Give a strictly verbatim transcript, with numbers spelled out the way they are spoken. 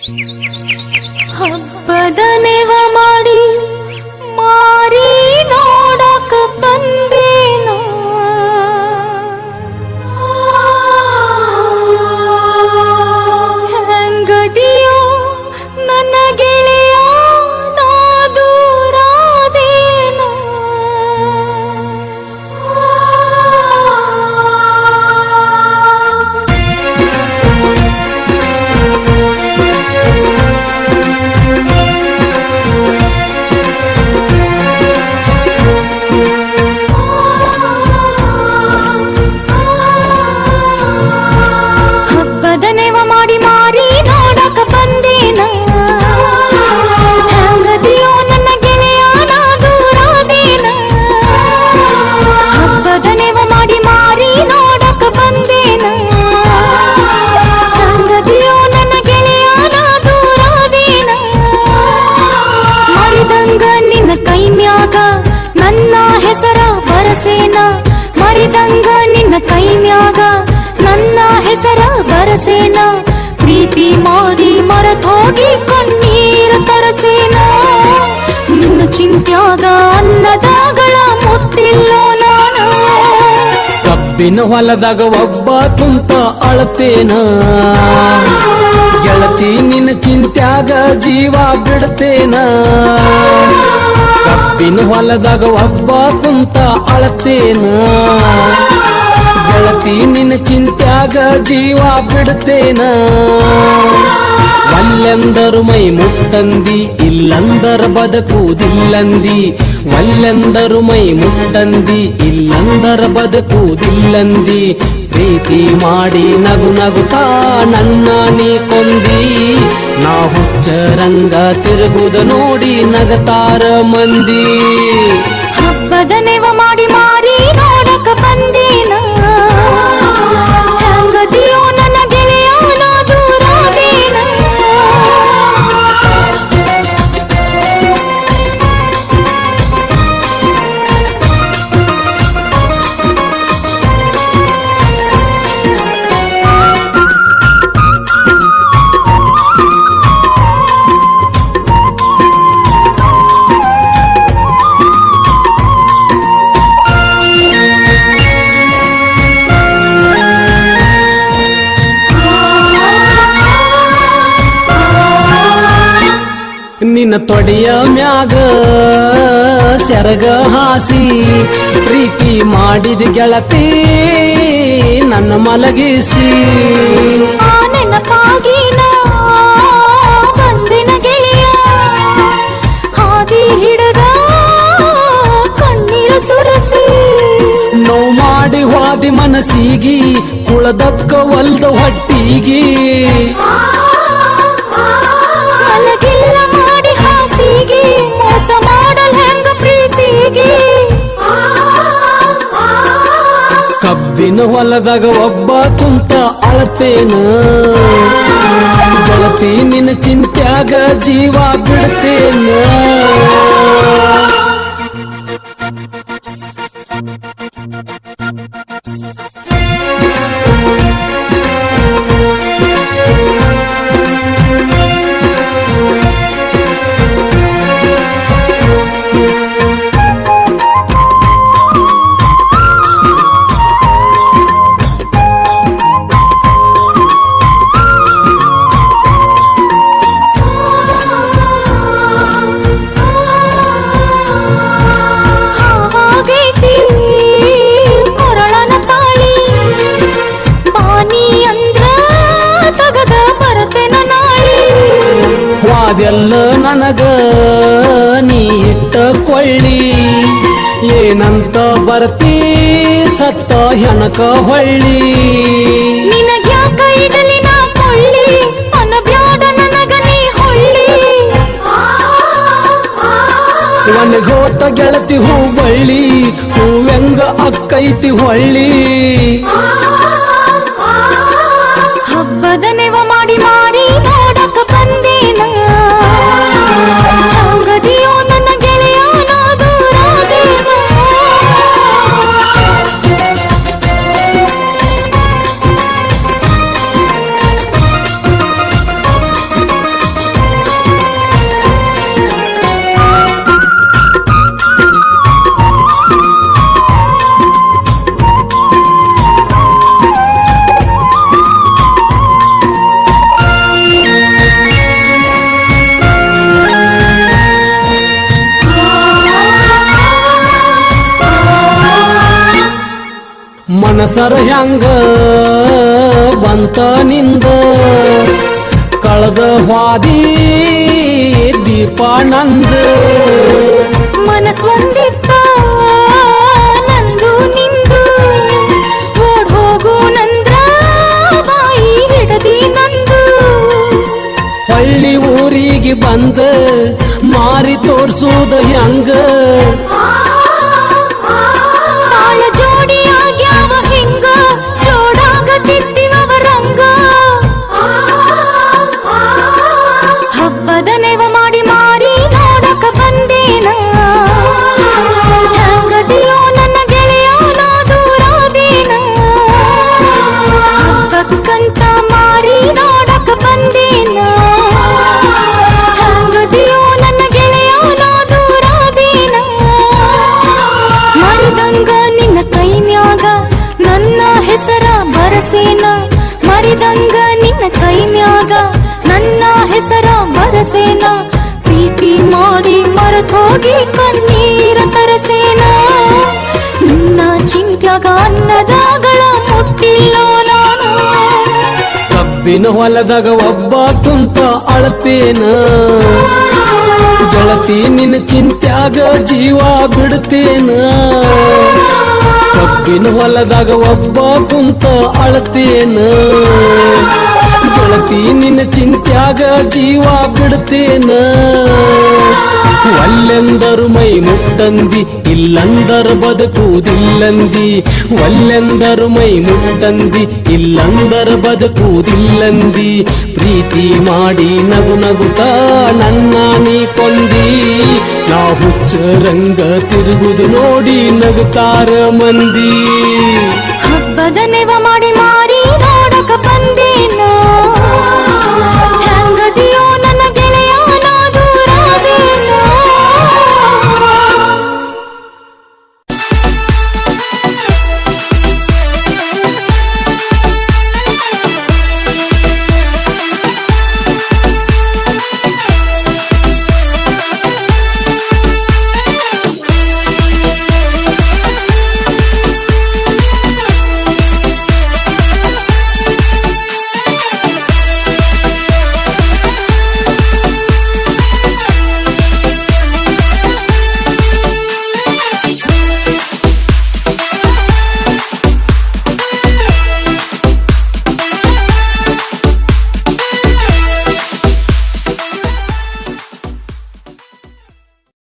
ಹಬ್ಬದ ನೆವ ಮಾಡಿ ಮಾರಿ ನೋಡಕ ಬಂದೇನೋ ಹೆಂಗದಿಯೋ ನನ್ನ ಗೆಳೆಯ ನಾ ದೂರಾದೇನೋ ಮರಿದಂಗ ನಿನ್ನ ಕೈಮ್ಯಾಗ ನನ್ನ ಹೆಸರ ಬರಸೇನ ಪ್ರೀತಿ ಮಾಡಿ ಮರತೋಗಿ ಕಣ್ಣೀರ ತರಸೇನ ನಿನ್ನ ಚಿಂತ್ಯಾಗ ಅನ್ನದಾಗಳ ಮುಟ್ಟಿಲ್ಲೋ ನಾನು ಕಬ್ಬಿನ ಹೊಲದಾಗ ಒಬ್ಬ ಕುಂತ ಅಳತೇನ ಗೆಳತಿ ನಿನ್ನ ಚಿಂತ್ಯಾಗ ಜೀವ ಬಿಡ್ತೇನ ಕಬ್ಬಿನ ಹೊಲದಾಗ ಒಬ್ಬ ಕುಂತ ಅಳತೇನ ಗೆಳತಿ ನಿನ್ನ ಚಿಂತ್ಯಾಗ ಜೀವ ಬಿಡ್ತೇನ ವಲ್ಲೆಂದರು ಮೈ ಮುಟ್ಟಂದಿ ಇಲ್ಲಂದರ ಬದುಕುವುದಿಲ್ಲಂದಿ ವಲ್ಲೆಂದರು ಮೈ ಮುಟ್ಟಂದಿ ಇಲ್ಲಂದರ ಬದುಕುವುದಿಲ್ಲಂದಿ ಪ್ರೀತಿ ಮಾಡಿ ನಗು ನಗುತ್ತಾ ನನ್ನ ನೀ ಕೊಂದಿ ನಾ ಹುಚ್ಚರಂಗ ತಿರುಗುದ ನೋಡಿ ನಗತಾರ ಮಂದಿ ಹಬ್ಬದ ನೆವ ಮಾಡಿ ಮಾರಿ ನೋಡಕ ಬಂದೇನ ಹೆಂಗದಿಯೋ ನನ್ನ ಗೆಳೆಯ ನಾ ದೂರಾದೇನ ನಿನ್ನ ತೊಡೆಯ ಮ್ಯಾಗ ಸೆರಗ ಹಾಸಿ ಪ್ರೀತಿ ಮಾಡಿದ ಗೆಳತಿ ನನ್ನ ಮಲಗಿಸಿ ನೆನಪಾಗಿನ ಬಂದಿನ ಗೆಳೆಯ ಹಾದಿ ಹಿಡದ ಕಣ್ಣೀರ ಸುರಸಿ ನೋವು ಮಾಡಿ ಹೋದಿ ಮನಸ್ಸಿಗಿ ಕುಳದಕ್ಕ ಒಲ್ದ ಹೊಟ್ಟಿಗಿ ಮಲಗಿಲ್ಲ ಮಾಡಿ ಹಾಸಿಗೆ ಮೋಸ ಮಾಡಲ್ ಹೆಂಗ ಪ್ರೀತಿಗೆ ಕಬ್ಬಿನ ಹೊಲದಾಗ ಒಬ್ಬ ಕುಂತ ಅಳತೇನ ಗೆಳತಿ ನಿನ್ನ ಚಿಂತ್ಯಾಗ ಜೀವ ಬಿಡ್ತೇನ ಅದೆಲ್ಲ ನನಗ ನೀ ಇಟ್ಟ ಕೊಳ್ಳಿ ಏನಂತ ಬರ್ತೀ ಸತ್ತ ಹೆಣಕ ಹೊಳ್ಳಿ ನಿನಗ್ಯಾಕ ಇಡಲಿ ನಾ ಕೊಳ್ಳಿ ಅನಬ್ಯಾಡ ನನಗ ನೀ ಹೊಳ್ಳಿ ಒಣಗೋತ ಗೆಳತಿ ಹೂ ಬಳ್ಳಿ ಹೂವೆಂಗ ಅಕ್ಕೈತಿ ಹೊಳ್ಳಿ ಹಬ್ಬದ ನೆವ ಮಾಡಿ ಮಾರಿ ನೋಡಕ ಬಂದೇನ ಹೆಂಗದಿಯೋ ನನ್ನ ಗೆಳೆಯ ನಾ ದೂರಾದೇನ ಮನಸರ ಹ್ಯಾಂಗ ಬಂತ ನಿಂದ ಕಳೆದ ಹಾದಿ ದೀಪಾನಂದ ಮನಸ್ಸೊಂದಿತ್ತ ನಂದು ನಿಂದು ಓಡ್ ಹೋಗು ನಂದ್ರ ಬಾಯಿ ಹಿಡದಿ ನಂದು ಹಳ್ಳಿ ಊರಿಗೆ ಬಂದ ಮಾರಿ ತೋರ್ಸುದ ಹ್ಯಾಂಗ ಬಾಳ ಜೋಡಿ ಆಗ್ಯಾವ ಹಿಂಗ ಜೋಡಾಗತಿದ್ದಿವವ ರಂಗ ಹಬ್ಬದ ನೆವ ಮಾಡಿ ಮಾರಿ ನೋಡಕ ಬಂದೇನ ಹೆಂಗದಿಯೋ ನನ್ನ ಗೆಳೆಯ ನಾ ದೂರಾದೇನ ಹಬ್ಬಕ್ಕಂತ ಮಾರಿ ನೋಡಕ ಬಂದೇನ ಹೆಂಗದಿಯೋ ನನ್ನ ಗೆಳೆಯ ನಾ ದೂರಾದೇನ ಮರಿದಂಗ ನಿನ್ನ ಕೈನ್ಯಾಗ ನನ್ನ ಹೆಸರ ಬರಸೇನ ಮರಿದಂಗ ನಿನ್ನ ಕೈನ್ಯಾಗ ನನ್ನ ಹೆಸರ ಬರಸೇನ ಪ್ರೀತಿ ಮಾಡಿ ಮರೆತೋಗಿ ಕಣ್ಣೀರ ತರಸೇನ ನಿನ್ನ ಚಿಂತ್ಯಾಗ ಅನ್ನದಾಗಳ ಮುಟ್ಟಿಲ್ಲೋ ನಾನು ಕಬ್ಬಿನ ಹೊಲದಾಗ ಒಬ್ಬ ಕುಂತ ಅಳತೇನ ಗೆಳತಿ ನಿನ್ನ ಚಿಂತ್ಯಾಗ ಜೀವ ಬಿಡ್ತೇನ ಕಬ್ಬಿನ ಹೊಲದಾಗ ಒಬ್ಬ ಕುಂತ ಅಳತೇನ ಗೆಳತಿ ನಿನ್ನ ಚಿಂತ್ಯಾಗ ಜೀವ ಬಿಡ್ತೇನ ಒಲ್ಲೆಂದರು ಮೈ ಮುಟ್ಟಂದಿ ಇಲ್ಲಂದರ ಬದುಕುವುದಿಲ್ಲಂದಿ ಒಲ್ಲೆಂದರು ಮೈ ಮುಟ್ಟಂದಿ ಇಲ್ಲಂದರ ಬದುಕುವುದಿಲ್ಲಂದಿ ಪ್ರೀತಿ ಮಾಡಿ ನಗು ನಗುತ್ತ ನನ್ನ ನೀ ಕೊಂದಿ ನಾ ಹುಚ್ಚ ರಂಗ ತಿರುಗುದು ನೋಡಿ ನಗುತ್ತಾರ ಮಂದಿ ಹಬ್ಬದ ನೆವ ಮಾಡಿ ಮಾರಿ ನೋಡಕ ಬಂದೆ